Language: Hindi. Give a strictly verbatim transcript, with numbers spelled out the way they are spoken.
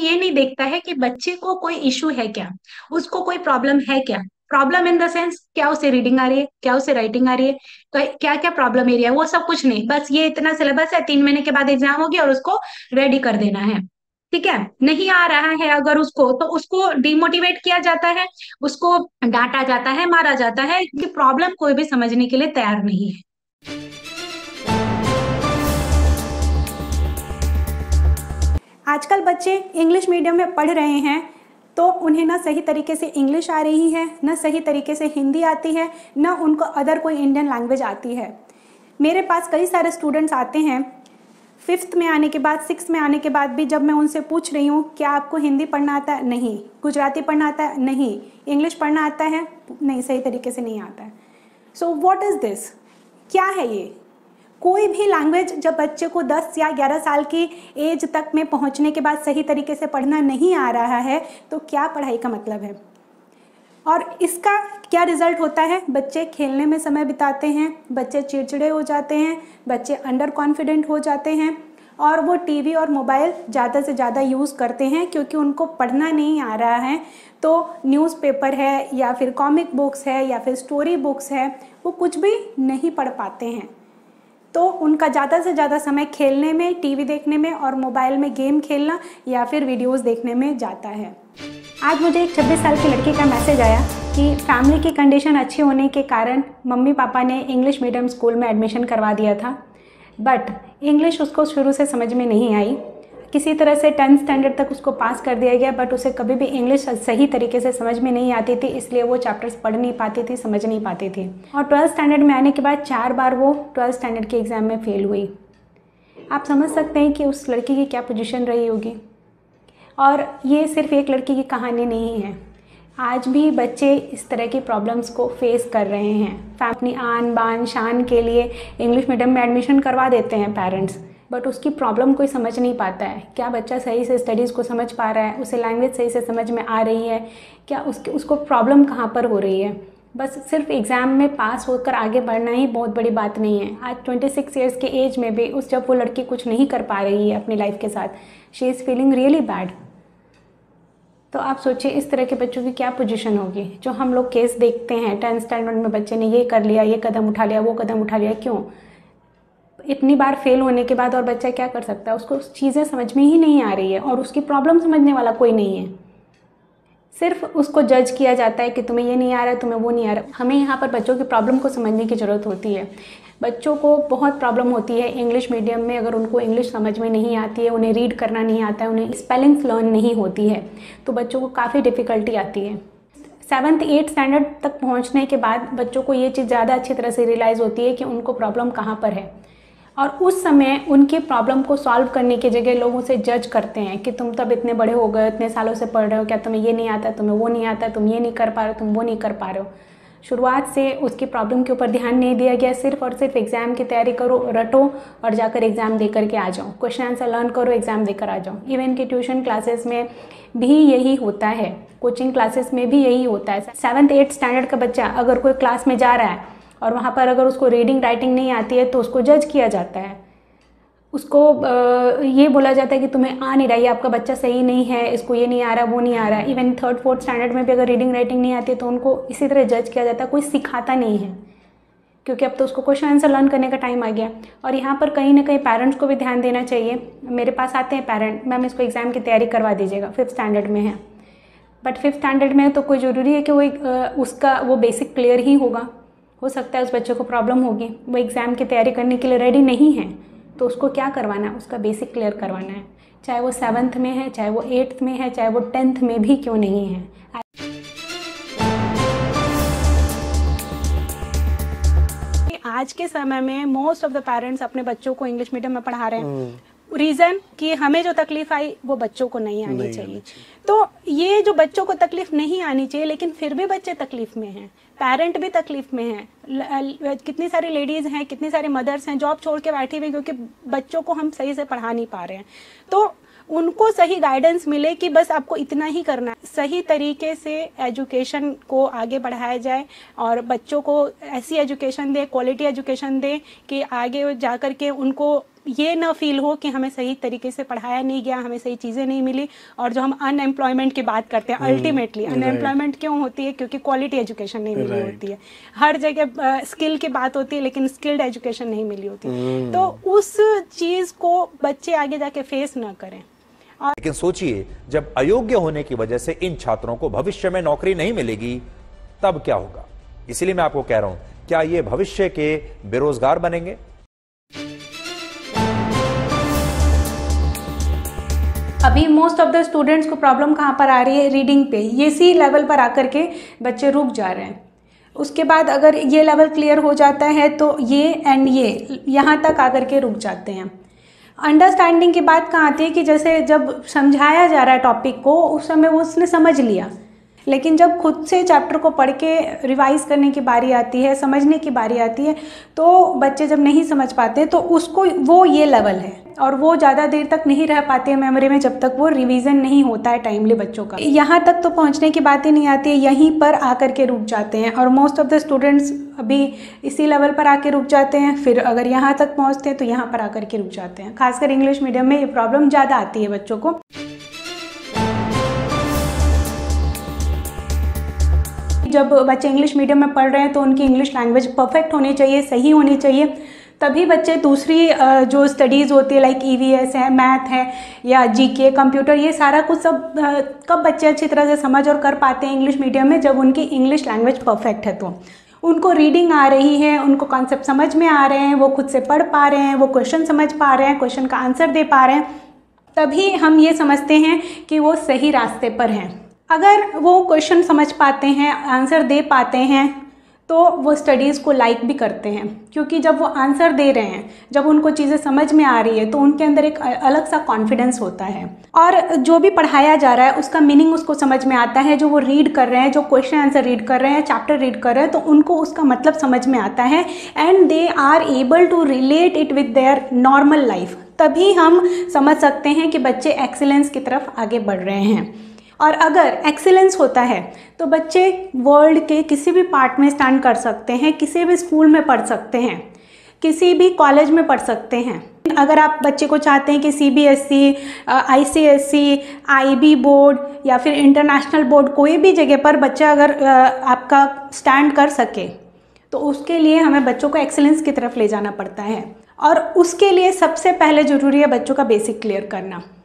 ये नहीं देखता है कि बच्चे को कोई इशू है क्या, उसको कोई प्रॉब्लम है क्या। प्रॉब्लम इन द सेंस, क्या उसे रीडिंग आ रही है, क्या उसे राइटिंग आ रही है, तो क्या क्या प्रॉब्लम एरिया है, वो सब कुछ नहीं, बस ये इतना सिलेबस है, तीन महीने के बाद एग्जाम होगी और उसको रेडी कर देना है। ठीक है, नहीं आ रहा है अगर उसको, तो उसको डिमोटिवेट किया जाता है, उसको डांटा जाता है, मारा जाता है, कि प्रॉब्लम कोई भी समझने के लिए तैयार नहीं है। आजकल बच्चे इंग्लिश मीडियम में पढ़ रहे हैं तो उन्हें ना सही तरीके से इंग्लिश आ रही है, ना सही तरीके से हिंदी आती है, ना उनको अदर कोई इंडियन लैंग्वेज आती है। मेरे पास कई सारे स्टूडेंट्स आते हैं फिफ्थ में आने के बाद, सिक्स में आने के बाद भी, जब मैं उनसे पूछ रही हूँ क्या आपको हिंदी पढ़ना आता है, नहीं। गुजराती पढ़ना आता है, नहीं। इंग्लिश पढ़ना आता है, नहीं, सही तरीके से नहीं आता है। सो व्हाट इज़ दिस, क्या है ये? कोई भी लैंग्वेज जब बच्चे को दस या ग्यारह साल की एज तक में पहुंचने के बाद सही तरीके से पढ़ना नहीं आ रहा है तो क्या पढ़ाई का मतलब है? और इसका क्या रिजल्ट होता है? बच्चे खेलने में समय बिताते हैं, बच्चे चिड़चिड़े हो जाते हैं, बच्चे अंडर कॉन्फिडेंट हो जाते हैं और वो टीवी और मोबाइल ज़्यादा से ज़्यादा यूज़ करते हैं क्योंकि उनको पढ़ना नहीं आ रहा है। तो न्यूज़पेपर है या फिर कॉमिक बुक्स है या फिर स्टोरी बुक्स है, वो कुछ भी नहीं पढ़ पाते हैं। तो उनका ज़्यादा से ज़्यादा समय खेलने में, टीवी देखने में और मोबाइल में गेम खेलना या फिर वीडियोस देखने में जाता है। आज मुझे एक छब्बीस साल की लड़की का मैसेज आया कि फैमिली की कंडीशन अच्छी होने के कारण मम्मी पापा ने इंग्लिश मीडियम स्कूल में एडमिशन करवा दिया था, बट इंग्लिश उसको शुरू से समझ में नहीं आई। किसी तरह से टेंथ स्टैंडर्ड तक उसको पास कर दिया गया, बट उसे कभी भी इंग्लिश सही तरीके से समझ में नहीं आती थी, इसलिए वो चैप्टर्स पढ़ नहीं पाती थी, समझ नहीं पाती थी। और ट्वेल्थ स्टैंडर्ड में आने के बाद चार बार वो ट्वेल्थ स्टैंडर्ड के एग्ज़ाम में फेल हुई। आप समझ सकते हैं कि उस लड़की की क्या पोजीशन रही होगी। और ये सिर्फ एक लड़की की कहानी नहीं है, आज भी बच्चे इस तरह की प्रॉब्लम्स को फेस कर रहे हैं। अपनी आन बान शान के लिए इंग्लिश मीडियम में एडमिशन करवा देते हैं पेरेंट्स, बट उसकी प्रॉब्लम कोई समझ नहीं पाता है। क्या बच्चा सही से स्टडीज़ को समझ पा रहा है, उसे लैंग्वेज सही से समझ में आ रही है, क्या उसके उसको प्रॉब्लम कहाँ पर हो रही है। बस सिर्फ एग्ज़ाम में पास होकर आगे बढ़ना ही बहुत बड़ी बात नहीं है। आज छब्बीस इयर्स के एज में भी उस जब वो लड़की कुछ नहीं कर पा रही है अपनी लाइफ के साथ, she is feeling really bad. तो आप सोचिए इस तरह के बच्चों की क्या पोजीशन होगी। जो हम लोग केस देखते हैं, टेंथ स्टैंडर्ड में बच्चे ने ये कर लिया, ये कदम उठा लिया, वो कदम उठा लिया, क्यों? इतनी बार फेल होने के बाद और बच्चा क्या कर सकता है? उसको चीज़ें समझ में ही नहीं आ रही है और उसकी प्रॉब्लम समझने वाला कोई नहीं है। सिर्फ उसको जज किया जाता है कि तुम्हें ये नहीं आ रहा है, तुम्हें वो नहीं आ रहा है। हमें यहाँ पर बच्चों की प्रॉब्लम को समझने की ज़रूरत होती है। बच्चों को बहुत प्रॉब्लम होती है इंग्लिश मीडियम में, अगर उनको इंग्लिश समझ में नहीं आती है, उन्हें रीड करना नहीं आता है, उन्हें स्पेलिंग्स लर्न नहीं होती है, तो बच्चों को काफ़ी डिफ़िकल्टी आती है। सेवन्थ एट्थ स्टैंडर्ड तक पहुँचने के बाद बच्चों को ये चीज़ ज़्यादा अच्छी तरह से रियलाइज़ होती है कि उनको प्रॉब्लम कहाँ पर है, और उस समय उनकी प्रॉब्लम को सॉल्व करने की जगह लोग उसे जज करते हैं कि तुम तब इतने बड़े हो गए, इतने सालों से पढ़ रहे हो, क्या तुम्हें ये नहीं आता, तुम्हें वो नहीं आता, तुम ये नहीं कर पा रहे हो, तुम वो नहीं कर पा रहे हो। शुरुआत से उसकी प्रॉब्लम के ऊपर ध्यान नहीं दिया गया, सिर्फ और सिर्फ एग्ज़ाम की तैयारी करो, रटो और जाकर एग्ज़ाम दे करके आ जाओ, क्वेश्चन आंसर लर्न करो, एग्ज़ाम देकर आ जाओ। इवन कि ट्यूशन क्लासेस में भी यही होता है, कोचिंग क्लासेस में भी यही होता है। सेवन्थ एट्थ स्टैंडर्ड का बच्चा अगर कोई क्लास में जा रहा है और वहाँ पर अगर उसको रीडिंग राइटिंग नहीं आती है तो उसको जज किया जाता है, उसको ये बोला जाता है कि तुम्हें आ नहीं रहा है, आपका बच्चा सही नहीं है, इसको ये नहीं आ रहा, वो नहीं आ रहा है। इवन थर्ड फोर्थ स्टैंडर्ड में भी अगर रीडिंग राइटिंग नहीं आती है तो उनको इसी तरह जज किया जाता है, कोई सिखाता नहीं है, क्योंकि अब तो उसको क्वेश्चन आंसर लर्न करने का टाइम आ गया। और यहाँ पर कहीं ना कहीं पेरेंट्स को भी ध्यान देना चाहिए। मेरे पास आते हैं पेरेंट, मैम इसको एग्ज़ाम की तैयारी करवा दीजिएगा, फिफ्थ स्टैंडर्ड में है, बट फिफ्थ स्टैंडर्ड में तो कोई ज़रूरी है कि वो एक उसका वो बेसिक क्लियर ही होगा। हो सकता है उस बच्चे को प्रॉब्लम होगी, वो एग्ज़ाम की तैयारी करने के लिए रेडी नहीं है, तो उसको क्या करवाना है? उसका बेसिक क्लियर करवाना है, चाहे वो सेवन्थ में है, चाहे वो एट्थ में है, चाहे वो टेंथ में भी क्यों नहीं है। आज के समय में मोस्ट ऑफ द पेरेंट्स अपने बच्चों को इंग्लिश मीडियम में पढ़ा रहे हैं, रीज़न कि हमें जो तकलीफ आई वो बच्चों को नहीं आनी नहीं चाहिए। तो ये जो बच्चों को तकलीफ नहीं आनी चाहिए, लेकिन फिर भी बच्चे तकलीफ में हैं, पेरेंट भी तकलीफ में हैं। कितनी सारी लेडीज़ हैं, कितनी सारी मदर्स हैं जॉब छोड़ के बैठी हुई क्योंकि बच्चों को हम सही से पढ़ा नहीं पा रहे हैं। तो उनको सही गाइडेंस मिले कि बस आपको इतना ही करना है, सही तरीके से एजुकेशन को आगे बढ़ाया जाए और बच्चों को ऐसी एजुकेशन दे, क्वालिटी एजुकेशन दे कि आगे जा कर के उनको ये ना फील हो कि हमें सही तरीके से पढ़ाया नहीं गया, हमें सही चीज़ें नहीं मिली। और जो हम अनएम्प्लॉयमेंट की बात करते हैं, अल्टीमेटली अनएम्प्लॉयमेंट क्यों होती है? क्योंकि क्वालिटी एजुकेशन नहीं मिली होती है। हर जगह स्किल की बात होती है लेकिन स्किल्ड एजुकेशन नहीं मिली होती है। तो उस चीज़ को बच्चे आगे जाके फेस ना करें। लेकिन सोचिए, जब अयोग्य होने की वजह से इन छात्रों को भविष्य में नौकरी नहीं मिलेगी तब क्या होगा? इसीलिए मैं आपको कह रहा हूं, क्या ये भविष्य के बेरोजगार बनेंगे? अभी मोस्ट ऑफ द स्टूडेंट्स को प्रॉब्लम कहाँ पर आ रही है? रीडिंग पे। ये सी लेवल पर आकर के बच्चे रुक जा रहे हैं। उसके बाद अगर ये लेवल क्लियर हो जाता है तो ये एंड ये यहाँ तक आकर के रुक जाते हैं। अंडरस्टैंडिंग की बात कहाँ आती है कि जैसे जब समझाया जा रहा है टॉपिक को, उस समय वो उसने समझ लिया, लेकिन जब खुद से चैप्टर को पढ़ के रिवाइज करने की बारी आती है, समझने की बारी आती है, तो बच्चे जब नहीं समझ पाते तो उसको वो ये लेवल है और वो ज़्यादा देर तक नहीं रह पाते हैं मेमोरी में जब तक वो रिवीजन नहीं होता है टाइमली बच्चों का। यहाँ तक तो पहुँचने की बात ही नहीं आती है, यहीं पर आकर के रुक जाते हैं और मोस्ट ऑफ द स्टूडेंट्स अभी इसी लेवल पर आके रुक जाते हैं। फिर अगर यहाँ तक पहुँचते हैं तो यहाँ पर आकर के रुक जाते हैं। खासकर इंग्लिश मीडियम में ये प्रॉब्लम ज़्यादा आती है बच्चों को। जब बच्चे इंग्लिश मीडियम में पढ़ रहे हैं तो उनकी इंग्लिश लैंग्वेज परफेक्ट होनी चाहिए, सही होनी चाहिए, तभी बच्चे दूसरी जो स्टडीज़ होती है लाइक ईवीएस है, मैथ है या जीके, कंप्यूटर, ये सारा कुछ सब कब बच्चे अच्छी तरह से समझ और कर पाते हैं इंग्लिश मीडियम में? जब उनकी इंग्लिश लैंग्वेज परफेक्ट है। तो उनको रीडिंग आ रही है, उनको कॉन्सेप्ट समझ में आ रहे हैं, वो खुद से पढ़ पा रहे हैं, वो क्वेश्चन समझ पा रहे हैं, क्वेश्चन का आंसर दे पा रहे हैं, तभी हम ये समझते हैं कि वो सही रास्ते पर हैं। अगर वो क्वेश्चन समझ पाते हैं, आंसर दे पाते हैं, तो वो स्टडीज़ को लाइक भी करते हैं, क्योंकि जब वो आंसर दे रहे हैं, जब उनको चीज़ें समझ में आ रही है तो उनके अंदर एक अलग सा कॉन्फिडेंस होता है और जो भी पढ़ाया जा रहा है उसका मीनिंग उसको समझ में आता है। जो वो रीड कर रहे हैं, जो क्वेश्चन आंसर रीड कर रहे हैं, चैप्टर रीड कर रहे हैं, तो उनको उसका मतलब समझ में आता है and they are able to relate it with their normal life. तभी हम समझ सकते हैं कि बच्चे एक्सीलेंस की तरफ आगे बढ़ रहे हैं। और अगर एक्सीलेंस होता है तो बच्चे वर्ल्ड के किसी भी पार्ट में स्टैंड कर सकते हैं, किसी भी स्कूल में पढ़ सकते हैं, किसी भी कॉलेज में पढ़ सकते हैं। अगर आप बच्चे को चाहते हैं कि सीबीएसई, आईसीएसई, आईबी बोर्ड या फिर इंटरनेशनल बोर्ड, कोई भी जगह पर बच्चा अगर आपका स्टैंड कर सके, तो उसके लिए हमें बच्चों को एक्सीलेंस की तरफ ले जाना पड़ता है और उसके लिए सबसे पहले ज़रूरी है बच्चों का बेसिक क्लियर करना।